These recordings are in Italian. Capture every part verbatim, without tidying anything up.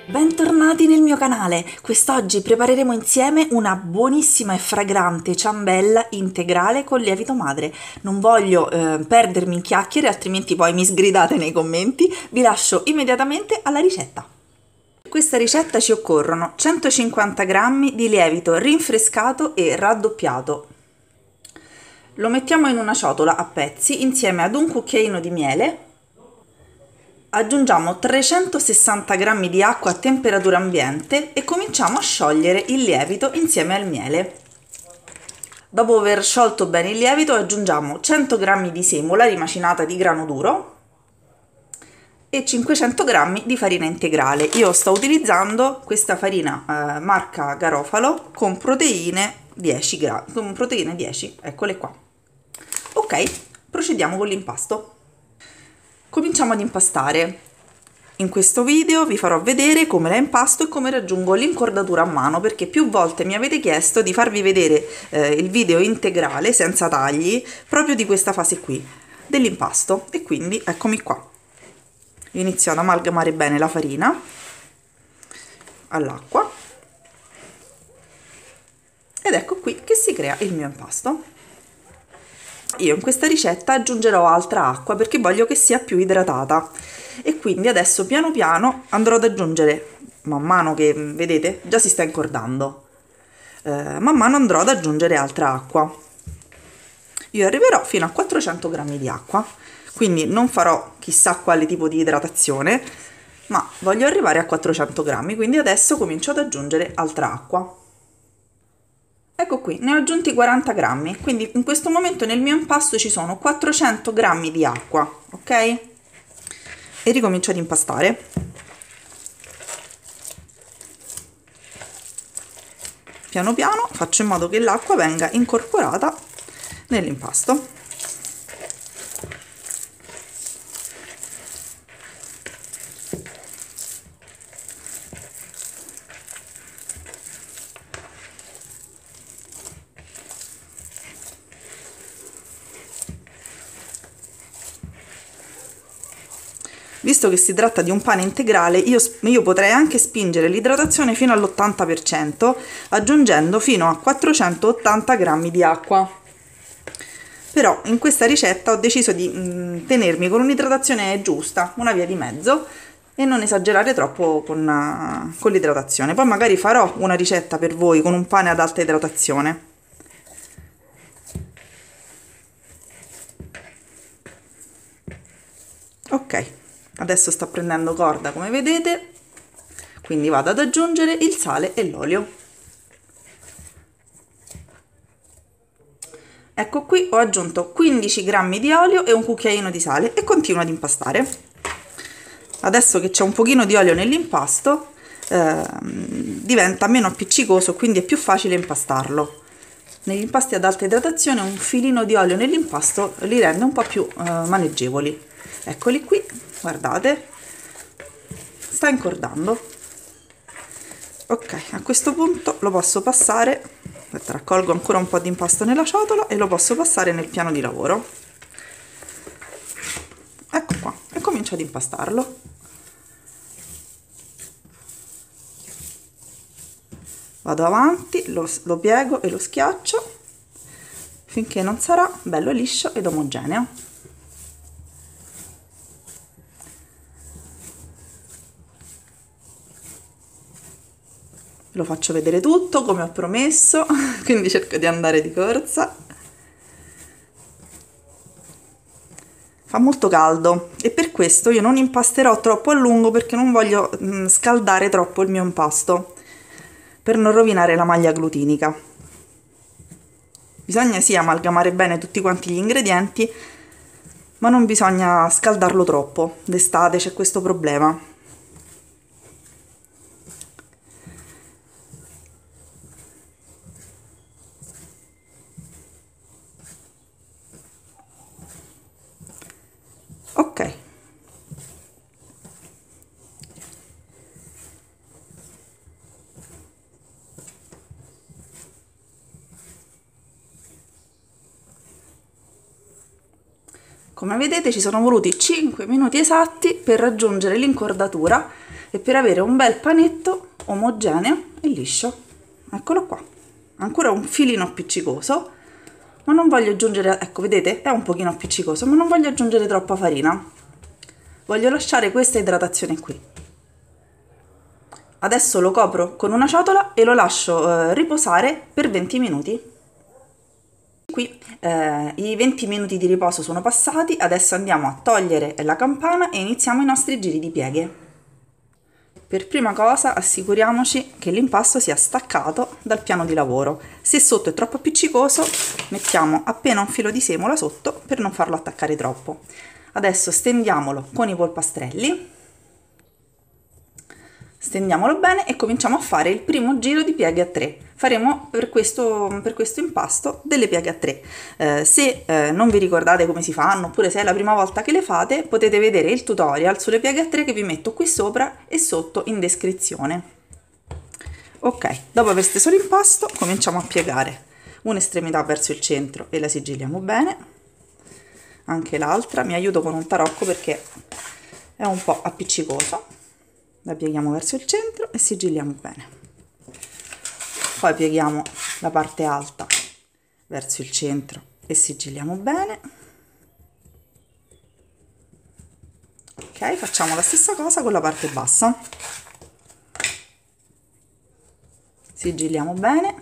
Bentornati nel mio canale. Quest'oggi prepareremo insieme una buonissima e fragrante ciambella integrale con lievito madre. Non voglio eh, perdermi in chiacchiere, altrimenti poi mi sgridate nei commenti. Vi lascio immediatamente alla ricetta. Per questa ricetta ci occorrono centocinquanta grammi di lievito rinfrescato e raddoppiato. Lo mettiamo in una ciotola a pezzi insieme ad un cucchiaino di miele. Aggiungiamo trecentosessanta grammi di acqua a temperatura ambiente e cominciamo a sciogliere il lievito insieme al miele. Dopo aver sciolto bene il lievito aggiungiamo cento grammi di semola rimacinata di grano duro e cinquecento grammi di farina integrale. Io sto utilizzando questa farina eh, marca Garofalo con proteine dieci grammi, con proteine dieci, eccole qua. Ok, procediamo con l'impasto. Cominciamo ad impastare. In questo video vi farò vedere come la impasto e come raggiungo l'incordatura a mano, perché più volte mi avete chiesto di farvi vedere eh, il video integrale senza tagli proprio di questa fase qui dell'impasto, e quindi eccomi qua. Inizio ad amalgamare bene la farina all'acqua ed ecco qui che si crea il mio impasto. Io in questa ricetta aggiungerò altra acqua perché voglio che sia più idratata, e quindi adesso piano piano andrò ad aggiungere, man mano che vedete già si sta incordando, eh, man mano andrò ad aggiungere altra acqua. Io arriverò fino a quattrocento grammi di acqua, quindi non farò chissà quale tipo di idratazione, ma voglio arrivare a quattrocento grammi, quindi adesso comincio ad aggiungere altra acqua. Ecco qui, ne ho aggiunti quaranta grammi, quindi in questo momento nel mio impasto ci sono quattrocento grammi di acqua, ok? E ricomincio ad impastare. Piano piano faccio in modo che l'acqua venga incorporata nell'impasto. Visto che si tratta di un pane integrale, io, io potrei anche spingere l'idratazione fino all'ottanta per cento, aggiungendo fino a quattrocentottanta grammi di acqua. Però in questa ricetta ho deciso di mh, tenermi con un'idratazione giusta, una via di mezzo, e non esagerare troppo con, uh, con l'idratazione. Poi magari farò una ricetta per voi con un pane ad alta idratazione. Ok. Adesso sta prendendo corda, come vedete, quindi vado ad aggiungere il sale e l'olio. Ecco qui, ho aggiunto quindici grammi di olio e un cucchiaino di sale e continuo ad impastare. Adesso che c'è un pochino di olio nell'impasto, eh, diventa meno appiccicoso, quindi è più facile impastarlo. Negli impasti ad alta idratazione un filino di olio nell'impasto li rende un po' più eh, maneggevoli. Eccoli qui, guardate, sta incordando. Ok, a questo punto lo posso passare, aspetta, raccolgo ancora un po' di impasto nella ciotola e lo posso passare nel piano di lavoro. Ecco qua, e comincio ad impastarlo. Vado avanti, lo, lo piego e lo schiaccio finché non sarà bello liscio ed omogeneo. Lo faccio vedere tutto come ho promesso, quindi cerco di andare di corsa. Fa molto caldo e per questo io non impasterò troppo a lungo, perché non voglio mh, scaldare troppo il mio impasto per non rovinare la maglia glutinica. Bisogna sì amalgamare bene tutti quanti gli ingredienti, ma non bisogna scaldarlo troppo. D'estate c'è questo problema. Ok, come vedete ci sono voluti cinque minuti esatti per raggiungere l'incordatura e per avere un bel panetto omogeneo e liscio. Eccolo qua, ancora un filino appiccicoso, ma non voglio aggiungere, ecco vedete, è un pochino appiccicoso, ma non voglio aggiungere troppa farina, voglio lasciare questa idratazione qui. Adesso lo copro con una ciotola e lo lascio eh, riposare per venti minuti. Qui eh, i venti minuti di riposo sono passati, adesso andiamo a togliere la campana e iniziamo i nostri giri di pieghe. Per prima cosa assicuriamoci che l'impasto sia staccato dal piano di lavoro. Se sotto è troppo appiccicoso mettiamo appena un filo di semola sotto per non farlo attaccare troppo. Adesso stendiamolo con i polpastrelli. Stendiamolo bene e cominciamo a fare il primo giro di pieghe a tre. Faremo per questo, per questo impasto delle pieghe a tre. Eh, se eh, non vi ricordate come si fanno, oppure se è la prima volta che le fate, potete vedere il tutorial sulle pieghe a tre che vi metto qui sopra e sotto in descrizione. Ok, dopo aver steso l'impasto cominciamo a piegare un'estremità verso il centro e la sigilliamo bene, anche l'altra. Mi aiuto con un tarocco perché è un po' appiccicoso. La pieghiamo verso il centro e sigilliamo bene. Poi pieghiamo la parte alta verso il centro e sigilliamo bene. Ok, facciamo la stessa cosa con la parte bassa. Sigilliamo bene.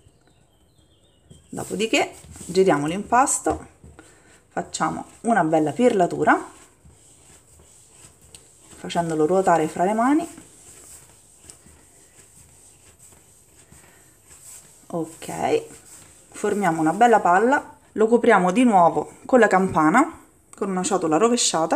Dopodiché giriamo l'impasto, facciamo una bella pirlatura, facendolo ruotare fra le mani. Ok, formiamo una bella palla, lo copriamo di nuovo con la campana, con una ciotola rovesciata,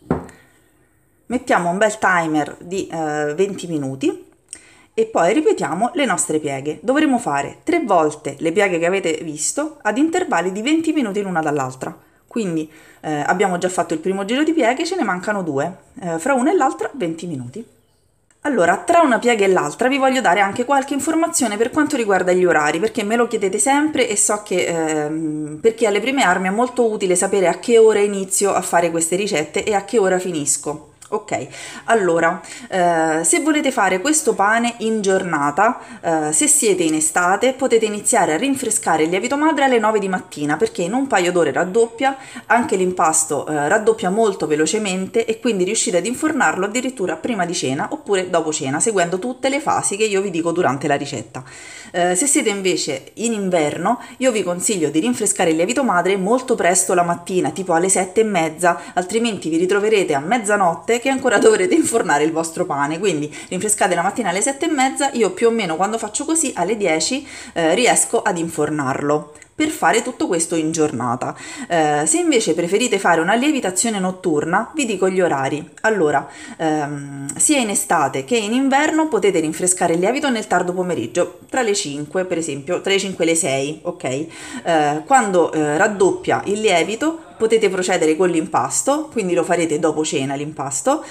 mettiamo un bel timer di eh, venti minuti e poi ripetiamo le nostre pieghe. Dovremo fare tre volte le pieghe che avete visto ad intervalli di venti minuti l'una dall'altra. Quindi eh, abbiamo già fatto il primo giro di pieghe, ce ne mancano due, eh, fra una e l'altra venti minuti. Allora, tra una piega e l'altra vi voglio dare anche qualche informazione per quanto riguarda gli orari, perché me lo chiedete sempre e so che ehm, perché alle prime armi è molto utile sapere a che ora inizio a fare queste ricette e a che ora finisco. Ok, allora, eh, se volete fare questo pane in giornata, eh, se siete in estate, potete iniziare a rinfrescare il lievito madre alle nove di mattina, perché in un paio d'ore raddoppia, anche l'impasto eh, raddoppia molto velocemente e quindi riuscite ad infornarlo addirittura prima di cena oppure dopo cena, seguendo tutte le fasi che io vi dico durante la ricetta. Eh, se siete invece in inverno, io vi consiglio di rinfrescare il lievito madre molto presto la mattina, tipo alle sette e mezza, altrimenti vi ritroverete a mezzanotte che ancora dovrete infornare il vostro pane. Quindi rinfrescate la mattina alle sette e mezza, io più o meno quando faccio così alle dieci eh, riesco ad infornarlo, per fare tutto questo in giornata. Eh, se invece preferite fare una lievitazione notturna, vi dico gli orari. Allora, ehm, sia in estate che in inverno potete rinfrescare il lievito nel tardo pomeriggio, tra le cinque per esempio, tra le cinque e le sei, ok? Eh, quando eh, raddoppia il lievito potete procedere con l'impasto, quindi lo farete dopo cena l'impasto,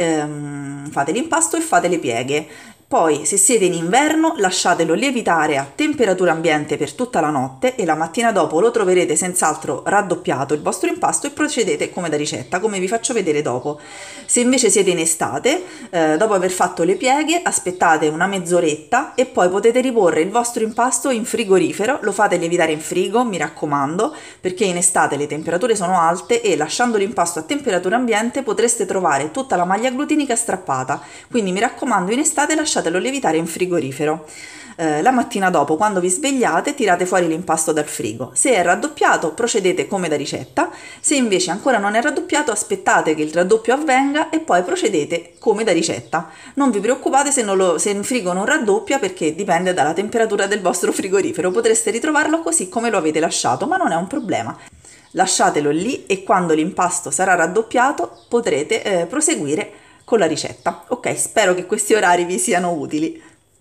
ehm, fate l'impasto e fate le pieghe. Poi, se siete in inverno, lasciatelo lievitare a temperatura ambiente per tutta la notte e la mattina dopo lo troverete senz'altro raddoppiato il vostro impasto e procedete come da ricetta, come vi faccio vedere dopo. Se invece siete in estate, eh, dopo aver fatto le pieghe, aspettate una mezz'oretta e poi potete riporre il vostro impasto in frigorifero, lo fate lievitare in frigo, mi raccomando, perché in estate le temperature sono alte e lasciando l'impasto a temperatura ambiente potreste trovare tutta la maglia glutinica strappata, quindi mi raccomando in estate lasciate lasciatelo lievitare in frigorifero. Eh, la mattina dopo, quando vi svegliate, tirate fuori l'impasto dal frigo. Se è raddoppiato, procedete come da ricetta. Se invece ancora non è raddoppiato, aspettate che il raddoppio avvenga e poi procedete come da ricetta. Non vi preoccupate se, non lo, se in frigo non raddoppia, perché dipende dalla temperatura del vostro frigorifero. Potreste ritrovarlo così come lo avete lasciato, ma non è un problema. Lasciatelo lì e quando l'impasto sarà raddoppiato potrete eh, proseguire con la ricetta. Ok, spero che questi orari vi siano utili.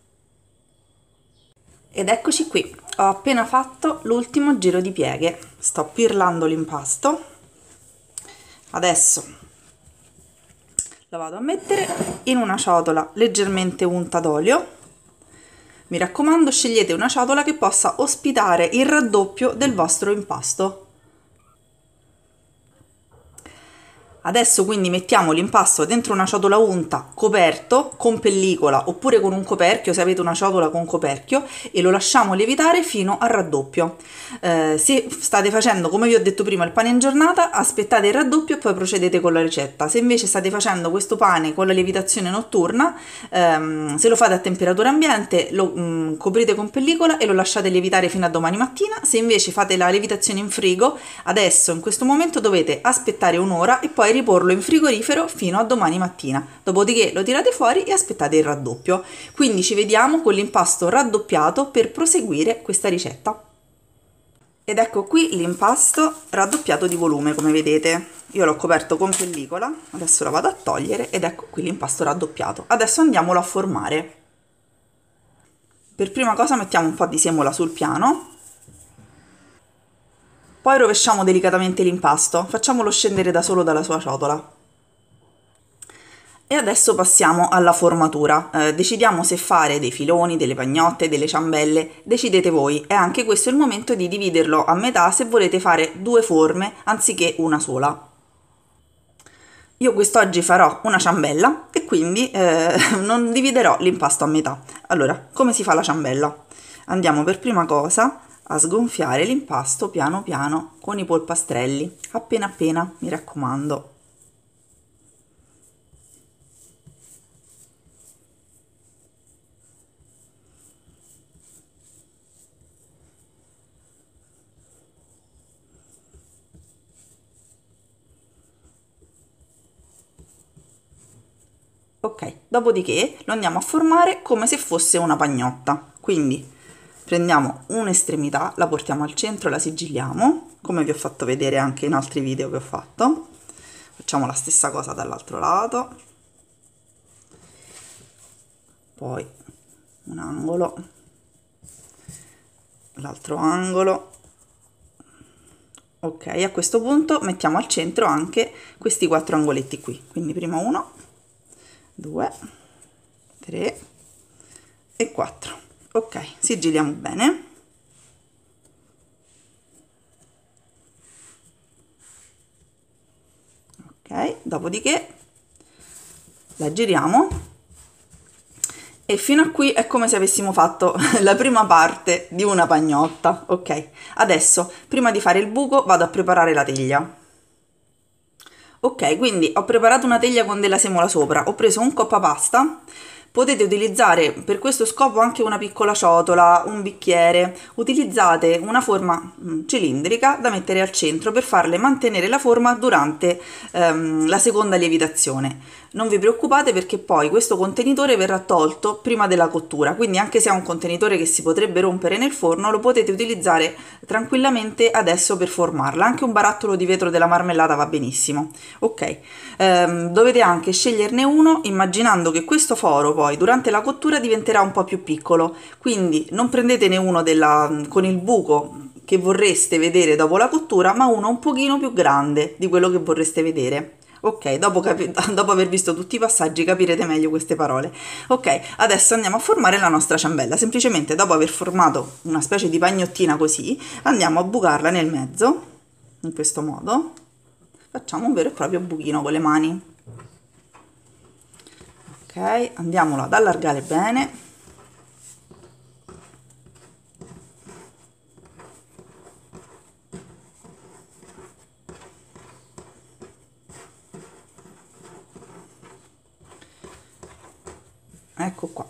Ed eccoci qui, ho appena fatto l'ultimo giro di pieghe, sto pirlando l'impasto, adesso lo vado a mettere in una ciotola leggermente unta d'olio. Mi raccomando, scegliete una ciotola che possa ospitare il raddoppio del vostro impasto. Adesso quindi mettiamo l'impasto dentro una ciotola unta, coperto con pellicola oppure con un coperchio se avete una ciotola con coperchio, e lo lasciamo lievitare fino al raddoppio. Eh, se state facendo, come vi ho detto prima, il pane in giornata, aspettate il raddoppio e poi procedete con la ricetta. Se invece state facendo questo pane con la lievitazione notturna, ehm, se lo fate a temperatura ambiente lo mh, coprite con pellicola e lo lasciate lievitare fino a domani mattina. Se invece fate la lievitazione in frigo, adesso in questo momento dovete aspettare un'ora e poi riporlo in frigorifero fino a domani mattina, dopodiché lo tirate fuori e aspettate il raddoppio. Quindi ci vediamo con l'impasto raddoppiato per proseguire questa ricetta. Ed ecco qui l'impasto raddoppiato di volume, come vedete. Io l'ho coperto con pellicola, adesso la vado a togliere ed ecco qui l'impasto raddoppiato. Adesso andiamolo a formare. Per prima cosa mettiamo un po' di semola sul piano. Poi rovesciamo delicatamente l'impasto, facciamolo scendere da solo dalla sua ciotola. E adesso passiamo alla formatura. Eh, decidiamo se fare dei filoni, delle pagnotte, delle ciambelle, decidete voi. E anche questo è il momento di dividerlo a metà se volete fare due forme anziché una sola. Io quest'oggi farò una ciambella e quindi eh, non dividerò l'impasto a metà. Allora, come si fa la ciambella? Andiamo per prima cosa a sgonfiare l'impasto piano piano con i polpastrelli, appena appena, mi raccomando. Ok, dopodiché lo andiamo a formare come se fosse una pagnotta, quindi prendiamo un'estremità, la portiamo al centro e la sigilliamo, come vi ho fatto vedere anche in altri video che ho fatto. Facciamo la stessa cosa dall'altro lato, poi un angolo, l'altro angolo. Ok, a questo punto mettiamo al centro anche questi quattro angoletti qui, quindi prima uno, due, tre e quattro. Ok, sigilliamo bene. Ok, dopodiché la giriamo e fino a qui è come se avessimo fatto la prima parte di una pagnotta. Ok, adesso prima di fare il buco vado a preparare la teglia. Ok, quindi ho preparato una teglia con della semola sopra, ho preso un coppa pasta. Potete utilizzare per questo scopo anche una piccola ciotola, un bicchiere. Utilizzate una forma cilindrica da mettere al centro per farle mantenere la forma durante ehm, la seconda lievitazione. Non vi preoccupate perché poi questo contenitore verrà tolto prima della cottura, quindi anche se è un contenitore che si potrebbe rompere nel forno, lo potete utilizzare tranquillamente adesso per formarla. Anche un barattolo di vetro della marmellata va benissimo. Ok, ehm, dovete anche sceglierne uno immaginando che questo foro poi durante la cottura diventerà un po' più piccolo, quindi non prendetene uno della, con il buco che vorreste vedere dopo la cottura, ma uno un pochino più grande di quello che vorreste vedere. Ok, dopo, dopo aver visto tutti i passaggi capirete meglio queste parole. Ok, adesso andiamo a formare la nostra ciambella. Semplicemente dopo aver formato una specie di pagnottina così, andiamo a bucarla nel mezzo, in questo modo. Facciamo un vero e proprio buchino con le mani. Ok, andiamolo ad allargare bene. Ecco qua.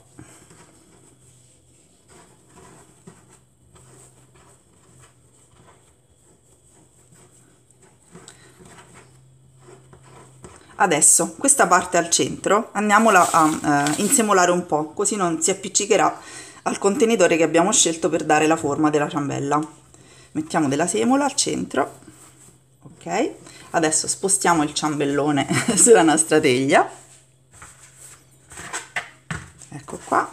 Adesso questa parte al centro andiamola a eh, insemolare un po', così non si appiccicherà al contenitore che abbiamo scelto per dare la forma della ciambella. Mettiamo della semola al centro. Ok, adesso spostiamo il ciambellone sulla nostra teglia. Ecco qua.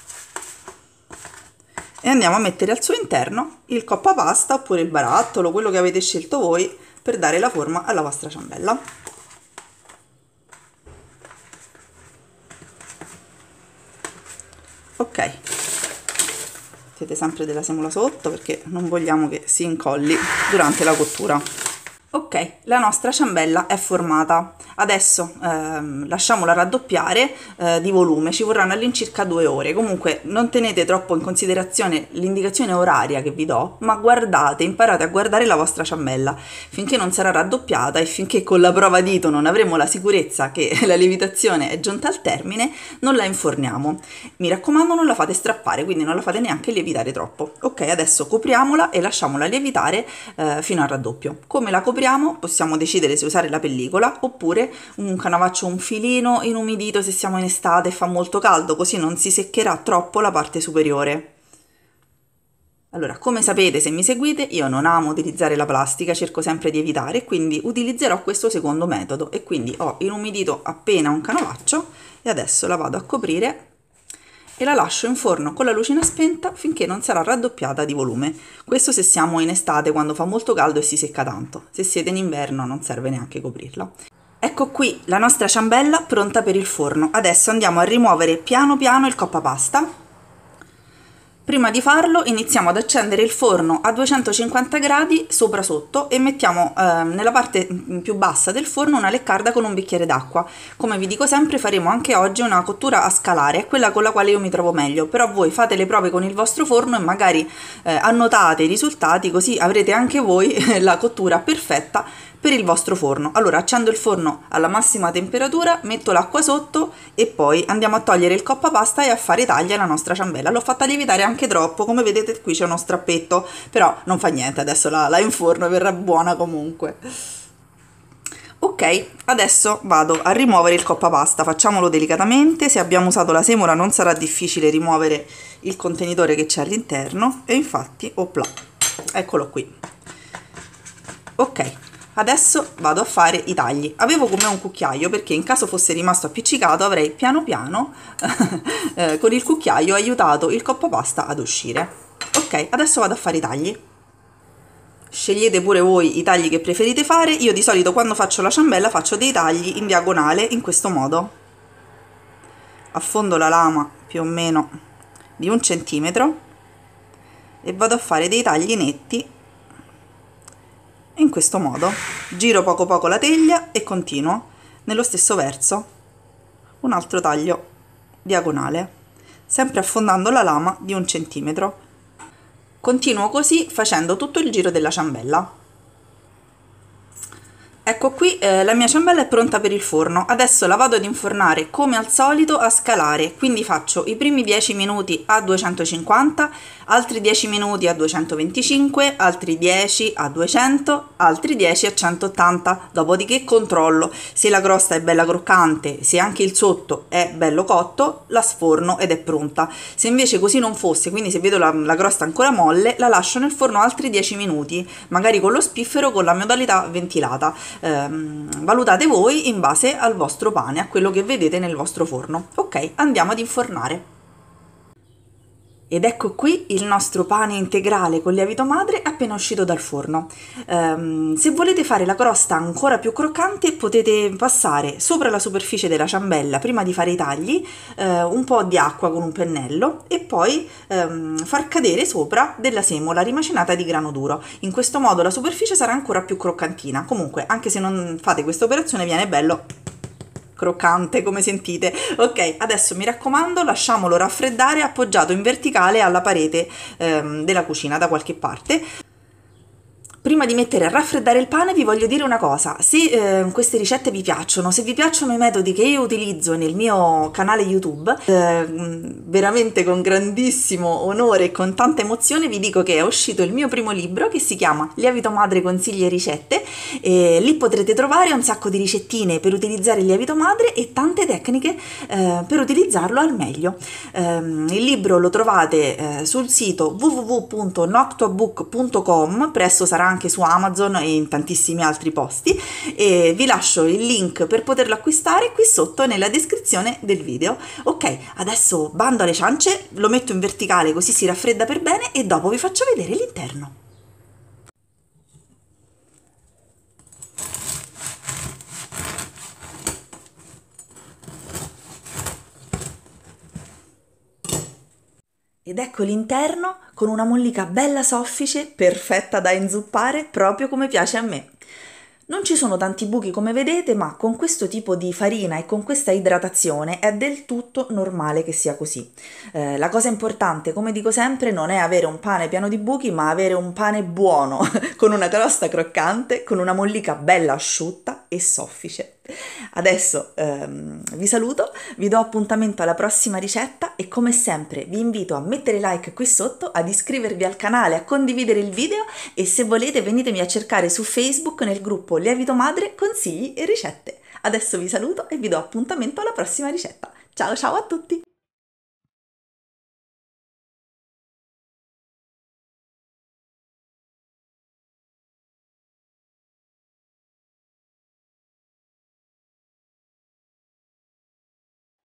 E andiamo a mettere al suo interno il coppa pasta oppure il barattolo, quello che avete scelto voi per dare la forma alla vostra ciambella. Ok, mettete sempre della semola sotto perché non vogliamo che si incolli durante la cottura. Ok, Ok, la nostra ciambella è formata. Adesso ehm, lasciamola raddoppiare eh, di volume, ci vorranno all'incirca due ore. Comunque non tenete troppo in considerazione l'indicazione oraria che vi do, ma guardate, imparate a guardare la vostra ciambella finché non sarà raddoppiata e finché con la prova dito non avremo la sicurezza che la lievitazione è giunta al termine, non la inforniamo. Mi raccomando, non la fate strappare, quindi non la fate neanche lievitare troppo. Ok, adesso copriamola e lasciamola lievitare eh, fino al raddoppio. Come la copriamo? Possiamo decidere se usare la pellicola oppure un canavaccio, un filino inumidito se siamo in estate e fa molto caldo, così non si seccherà troppo la parte superiore. Allora, come sapete, se mi seguite, io non amo utilizzare la plastica, cerco sempre di evitare, quindi utilizzerò questo secondo metodo e quindi ho inumidito appena un canavaccio e adesso la vado a coprire e la lascio in forno con la lucina spenta finché non sarà raddoppiata di volume. Questo se siamo in estate quando fa molto caldo e si secca tanto. Se siete in inverno non serve neanche coprirla. Ecco qui la nostra ciambella pronta per il forno. Adesso andiamo a rimuovere piano piano il coppapasta. Prima di farlo iniziamo ad accendere il forno a duecentocinquanta gradi sopra sotto e mettiamo eh, nella parte più bassa del forno una leccarda con un bicchiere d'acqua. Come vi dico sempre, faremo anche oggi una cottura a scalare, è quella con la quale io mi trovo meglio, però voi fate le prove con il vostro forno e magari eh, annotate i risultati, così avrete anche voi la cottura perfetta per il vostro forno. Allora accendo il forno alla massima temperatura, metto l'acqua sotto e poi andiamo a togliere il coppapasta e a fare i tagli alla nostra ciambella. L'ho fatta lievitare anche troppo, come vedete qui c'è uno strappetto, però non fa niente, adesso la, la inforno e verrà buona comunque. Ok, adesso vado a rimuovere il coppapasta, facciamolo delicatamente. Se abbiamo usato la semola non sarà difficile rimuovere il contenitore che c'è all'interno e infatti, opla, eccolo qui. Ok. Adesso vado a fare i tagli. Avevo con me un cucchiaio perché in caso fosse rimasto appiccicato avrei piano piano eh, con il cucchiaio aiutato il coppapasta ad uscire. Ok, adesso vado a fare i tagli. Scegliete pure voi i tagli che preferite fare. Io di solito quando faccio la ciambella faccio dei tagli in diagonale in questo modo. Affondo la lama più o meno di un centimetro e vado a fare dei tagli netti in questo modo. Giro poco poco la teglia e continuo nello stesso verso un altro taglio diagonale, sempre affondando la lama di un centimetro. Continuo così facendo tutto il giro della ciambella. Ecco qui eh, la mia ciambella è pronta per il forno. Adesso la vado ad infornare come al solito a scalare, quindi faccio i primi dieci minuti a duecentocinquanta, altri dieci minuti a duecentoventicinque, altri dieci a duecento, altri dieci a centottanta, dopodiché controllo se la crosta è bella croccante, se anche il sotto è bello cotto, la sforno ed è pronta. Se invece così non fosse, quindi se vedo la, la crosta ancora molle, la lascio nel forno altri dieci minuti, magari con lo spiffero con la modalità ventilata. Ehm, valutate voi in base al vostro pane, a quello che vedete nel vostro forno. Ok, andiamo ad infornare. Ed ecco qui il nostro pane integrale con lievito madre appena uscito dal forno. Um, se volete fare la crosta ancora più croccante potete passare sopra la superficie della ciambella prima di fare i tagli uh, un po' di acqua con un pennello e poi um, far cadere sopra della semola rimacinata di grano duro. In questo modo la superficie sarà ancora più croccantina. Comunque, anche se non fate questa operazione, viene bello croccante, come sentite. Ok, adesso mi raccomando, lasciamolo raffreddare appoggiato in verticale alla parete ehm, della cucina da qualche parte. Prima di mettere a raffreddare il pane vi voglio dire una cosa: se eh, queste ricette vi piacciono, se vi piacciono i metodi che io utilizzo nel mio canale YouTube, eh, veramente con grandissimo onore e con tanta emozione vi dico che è uscito il mio primo libro che si chiama Lievito Madre Consigli e Ricette, e lì potrete trovare un sacco di ricettine per utilizzare il lievito madre e tante tecniche eh, per utilizzarlo al meglio. Eh, il libro lo trovate eh, sul sito w w w punto noctuabook punto com, presto sarà anche su Amazon e in tantissimi altri posti, e vi lascio il link per poterlo acquistare qui sotto nella descrizione del video. Ok, adesso bando alle ciance, lo metto in verticale così si raffredda per bene e dopo vi faccio vedere l'interno. Ed ecco l'interno con una mollica bella soffice, perfetta da inzuppare proprio come piace a me. Non ci sono tanti buchi come vedete, ma con questo tipo di farina e con questa idratazione è del tutto normale che sia così. Eh, la cosa importante, come dico sempre, non è avere un pane pieno di buchi, ma avere un pane buono, con una crosta croccante, con una mollica bella asciutta e soffice. Adesso ehm, vi saluto, vi do appuntamento alla prossima ricetta e come sempre vi invito a mettere like qui sotto, ad iscrivervi al canale, a condividere il video e se volete venitemi a cercare su Facebook nel gruppo Lievito Madre Consigli e Ricette. Adesso vi saluto e vi do appuntamento alla prossima ricetta. Ciao ciao a tutti!